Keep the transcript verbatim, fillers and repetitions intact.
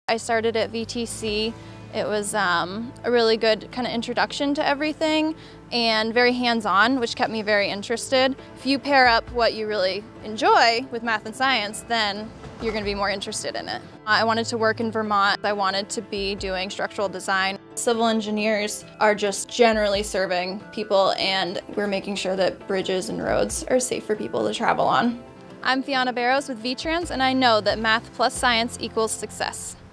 I started at V T C. It was um, a really good kind of introduction to everything and very hands-on, which kept me very interested. If you pair up what you really enjoy with math and science, then you're going to be more interested in it. I wanted to work in Vermont. I wanted to be doing structural design. Civil engineers are just generally serving people, and we're making sure that bridges and roads are safe for people to travel on. I'm Fianna Barrows with V-Trans, and I know that math plus science equals success.